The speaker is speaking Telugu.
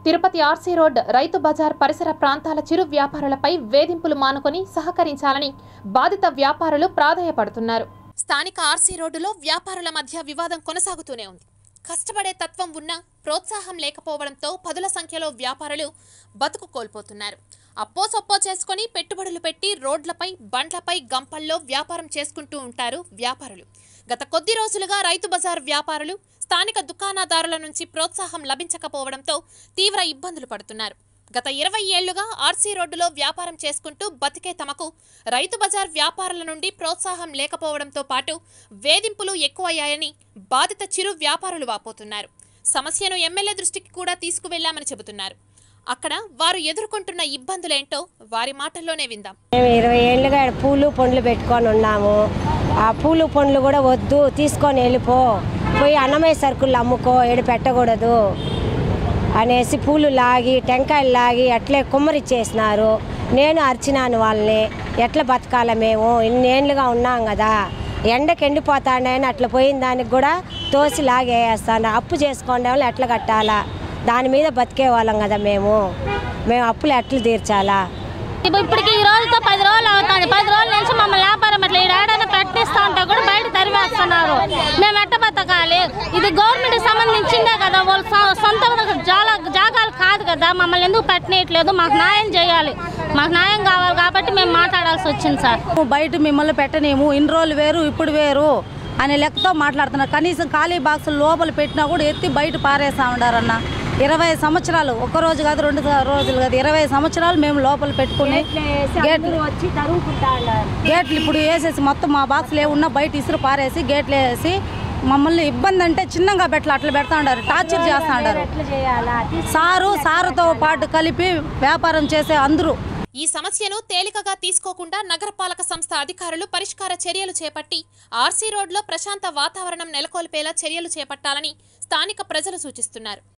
తిరుపతి ఆర్సీ రోడ్ రైతు బజార్ పరిసర ప్రాంతాల చిరు వ్యాపారులపై వేధింపులు మానుకొని సహకరించాలని బాధిత వ్యాపారులు ప్రాధేయపడుతున్నారు. స్థానిక ఆర్సీ రోడ్డులో వ్యాపారుల మధ్య వివాదం కొనసాగుతూనే ఉంది. కష్టపడే తత్వం ఉన్నా ప్రోత్సాహం లేకపోవడంతో పదుల సంఖ్యలో వ్యాపారులు బతుకు కోల్పోతున్నారు. అప్పో చేసుకుని పెట్టుబడులు పెట్టి రోడ్లపై, బండ్లపై, గంపల్లో వ్యాపారం చేసుకుంటూ ఉంటారు వ్యాపారులు. గత కొద్ది రోజులుగా రైతు బజార్ వ్యాపారులు స్థానిక దుకాణదారుల నుంచి ప్రోత్సాహం లభించకపోవడంతో తీవ్ర ఇబ్బందులు పడుతున్నారు. గత 20 ఏళ్లుగా ఆర్సీ రోడ్డులో వ్యాపారం చేసుకుంటూ బతికే తమకు రైతు బజార్ వ్యాపారుల నుండి ప్రోత్సాహం లేకపోవడంతో పాటు వేధింపులు ఎక్కువయ్యాయని బాధిత చిరు వ్యాపారులు వాపోతున్నారు. సమస్యను ఎమ్మెల్యే దృష్టికి కూడా తీసుకువెళ్లామని చెబుతున్నారు. అక్కడ వారు ఎదుర్కొంటున్న ఇబ్బందులేంటో వారి మాటల్లోనే విందాం. మేము 20 ఏళ్ళుగా పూలు పండ్లు పెట్టుకొని ఉన్నాము. ఆ పూలు పండ్లు కూడా వద్దు, తీసుకొని పోయి అన్నమయ్య సరుకులు అమ్ముకో, ఏడు పెట్టకూడదు అనేసి పూలు లాగి టెంకాయలు లాగి అట్లే కుమ్మరిచ్చేసినారు. నేను అరిచినాను వాళ్ళని, ఎట్లా బతకాల మేము ఇన్నేళ్ళుగా ఉన్నాం కదా, ఎండకి ఎండిపోతాడని అట్లా పోయిన దానికి కూడా తోసి లాగేస్తాను. అప్పు చేసుకోండి వాళ్ళు ఎట్లా కట్టాలా, దాని మీద బతికే వాళ్ళం కదా మేము అప్పులు ఎట్లా తీర్చాలా. ఇప్పటికి ఈ రోజుతో 10 రోజులు అవుతుంది. 10 రోజుల నుంచి మమ్మల్ని వ్యాపారం ఎట్లా ఏడాడైనా పెట్టిస్తా ఉంటే కూడా బయట తరివేస్తున్నారు. మేము ఎట్ట బతకాలి? ఇది గవర్నమెంట్కి సంబంధించిందే కదా, వాళ్ళు సొంత జాగాలు కాదు కదా, మమ్మల్ని ఎందుకు పెట్టనీయట్లేదు? మాకు న్యాయం చేయాలి, మాకు న్యాయం కావాలి కాబట్టి మేము మాట్లాడాల్సి వచ్చింది సార్. బయట మిమ్మల్ని పెట్టనేము, ఇన్ని రోజులు వేరు ఇప్పుడు వేరు అనే లెక్కతో మాట్లాడుతున్నారు. కనీసం ఖాళీ బాక్సులు లోపల పెట్టినా కూడా ఎత్తి బయట పారేస్తూ ఉండారన్న. 20 సంవత్సరాలు, ఒక రోజు కాదు 2 రోజులు కాదు, 20 సంవత్సరాలు మేము లోపల పెట్టుకుని గేట్లు ఇప్పుడు వేసేసి మొత్తం మా బాక్సులు ఏమున్నా బయట ఇసురు పారేసి గేట్లు వేసి మమ్మల్ని ఇబ్బంది అంటే చిన్నగా అట్లా పెడతా ఉండారు, టార్చర్ చేస్తూ ఉండారు. సారుతో పాటు కలిపి వ్యాపారం చేసే అందరూ ఈ సమస్యను తేలికగా తీసుకోకుండా నగరపాలక సంస్థ అధికారులు పరిష్కార చర్యలు చేపట్టి ఆర్సీ రోడ్లో ప్రశాంత వాతావరణం నెలకొల్పేలా చర్యలు చేపట్టాలని స్థానిక ప్రజలు సూచిస్తున్నారు.